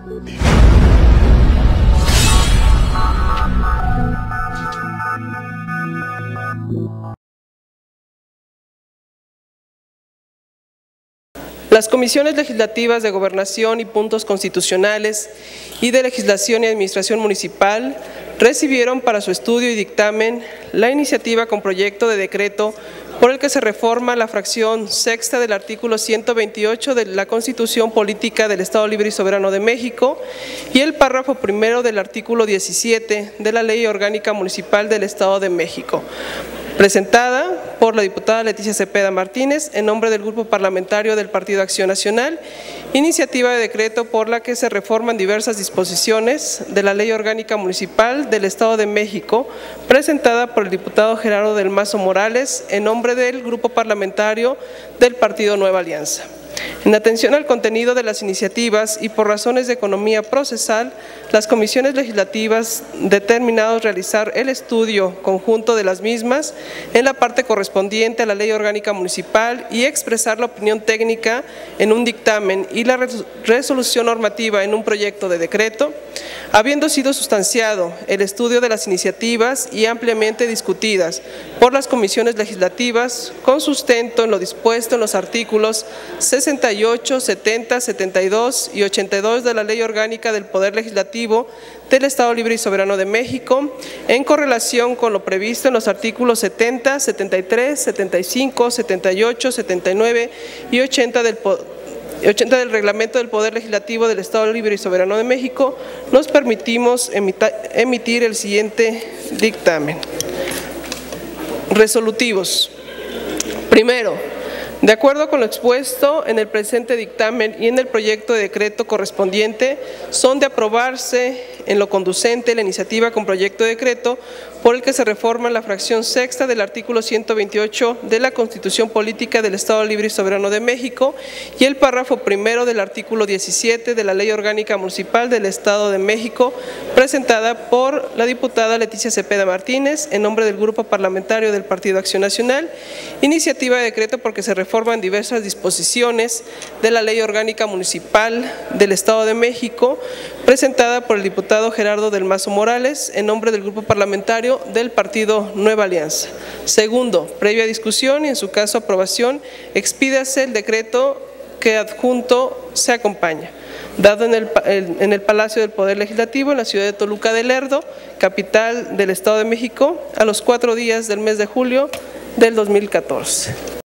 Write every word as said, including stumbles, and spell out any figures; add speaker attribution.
Speaker 1: Las comisiones legislativas de Gobernación y Puntos Constitucionales y de Legislación y Administración Municipal recibieron para su estudio y dictamen la iniciativa con proyecto de decreto por el que se reforma la fracción sexta del artículo ciento veintiocho de la Constitución Política del Estado Libre y Soberano de México y el párrafo primero del artículo diecisiete de la Ley Orgánica Municipal del Estado de México, presentada por la diputada Leticia Cepeda Martínez en nombre del Grupo Parlamentario del Partido Acción Nacional, iniciativa de decreto por la que se reforman diversas disposiciones de la Ley Orgánica Municipal del Estado de México, presentada por el diputado Gerardo del Mazo Morales en nombre del Grupo Parlamentario del Partido Nueva Alianza. En atención al contenido de las iniciativas y por razones de economía procesal, las comisiones legislativas determinaron realizar el estudio conjunto de las mismas en la parte correspondiente a la Ley Orgánica Municipal y expresar la opinión técnica en un dictamen y la resolución normativa en un proyecto de decreto, habiendo sido sustanciado el estudio de las iniciativas y ampliamente discutidas por las comisiones legislativas con sustento en lo dispuesto en los artículos sesenta y ocho, setenta, setenta y dos y ochenta y dos de la Ley Orgánica del Poder Legislativo del Estado Libre y Soberano de México, en correlación con lo previsto en los artículos setenta, setenta y tres, setenta y cinco, setenta y ocho, setenta y nueve y ochenta del ochenta del Reglamento del Poder Legislativo del Estado Libre y Soberano de México, nos permitimos emitir el siguiente dictamen. Resolutivos. Primero, de acuerdo con lo expuesto en el presente dictamen y en el proyecto de decreto correspondiente, son de aprobarse en lo conducente la iniciativa con proyecto de decreto por el que se reforma la fracción sexta del artículo ciento veintiocho de la Constitución Política del Estado Libre y Soberano de México y el párrafo primero del artículo diecisiete de la Ley Orgánica Municipal del Estado de México, presentada por la diputada Leticia Cepeda Martínez en nombre del Grupo Parlamentario del Partido Acción Nacional, iniciativa de decreto porque se reforman diversas disposiciones de la Ley Orgánica Municipal del Estado de México, presentada por el diputado Gerardo del Mazo Morales en nombre del Grupo Parlamentario del Partido Nueva Alianza. Segundo, previa discusión y en su caso aprobación, expídase el decreto que adjunto se acompaña, dado en el, en el Palacio del Poder Legislativo en la ciudad de Toluca de Lerdo, capital del Estado de México, a los cuatro días del mes de julio del dos mil catorce.